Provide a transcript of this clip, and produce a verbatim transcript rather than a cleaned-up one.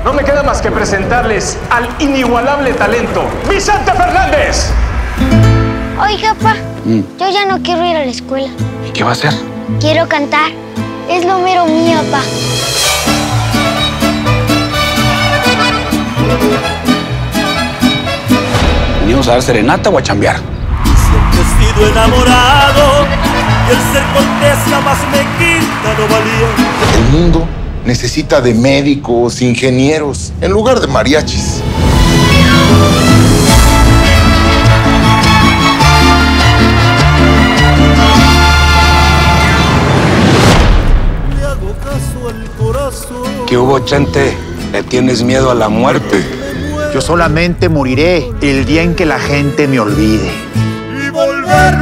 No me queda más que presentarles al inigualable talento, Vicente Fernández. Oiga, pa, mm. yo ya no quiero ir a la escuela. ¿Y qué va a hacer? Quiero cantar. Es lo mero mío, pa. ¿Venimos a dar serenata o a chambear? Siempre he sido enamorado y el ser cortés jamás me quita lo valía. El mundo necesita de médicos, ingenieros, en lugar de mariachis. Le hago caso al corazón. ¿Qué hubo, Chente? ¿Le tienes miedo a la muerte? Yo solamente moriré el día en que la gente me olvide. Y volver